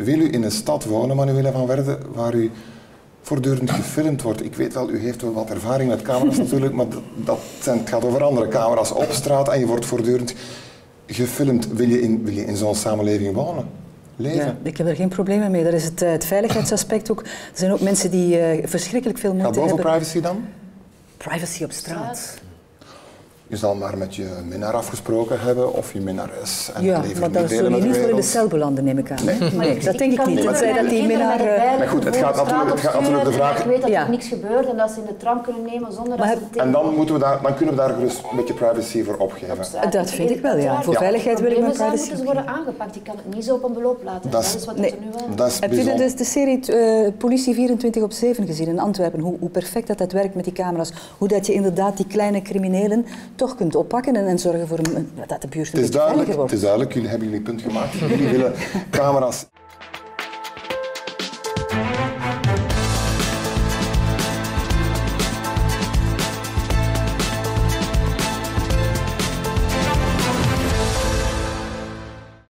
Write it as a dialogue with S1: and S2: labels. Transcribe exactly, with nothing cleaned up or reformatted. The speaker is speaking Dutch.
S1: wil u in een stad wonen, Manuela van Werden, waar u voortdurend gefilmd wordt? Ik weet wel, u heeft wel wat ervaring met camera's natuurlijk, maar dat, dat zijn, het gaat over andere camera's op straat en je wordt voortdurend gefilmd. Wil je in, wil je in zo'n samenleving wonen? Leven?
S2: Ja, ik heb er geen problemen mee. Dat is het, het veiligheidsaspect ook. Er zijn ook mensen die uh, verschrikkelijk veel moeite
S1: hebben. Gaat boven
S2: hebben.
S1: privacy dan?
S2: Privacy op straat.
S1: Je zal maar met je minnaar afgesproken hebben of je minnares en
S2: ja,
S1: het leven
S2: maar dan zul je niet voor in de cel belanden, neem ik aan. Nee, nee dat denk ik niet. Tenzij dat die minnaar...
S1: Maar goed, het gaat natuurlijk, het gaat natuurlijk de vraag...
S3: Ik weet dat
S2: ja.
S3: er niks gebeurt en dat ze in de tram kunnen nemen zonder
S2: maar
S3: dat ze
S1: het En dan, moeten we daar, dan kunnen we daar gerust een beetje privacy voor opgeven.
S2: Dat vind ik wel, ja. Voor ja. veiligheid wil ik mijn privacy
S3: moeten ze worden aangepakt. Ik kan het niet zo op een beloop laten. Dat is, dat is wat
S2: nee.
S3: er nu wel...
S1: Dat is
S2: Heb je de, de, de serie uh, Politie vierentwintig op zeven gezien in Antwerpen? Hoe, hoe perfect dat, dat werkt met die camera's. Hoe dat je inderdaad die kleine criminelen toch kunt oppakken en, en zorgen voor een, dat de buurt een beetje veiliger wordt.
S1: Het is duidelijk, jullie hebben jullie punt gemaakt. Jullie willen camera's...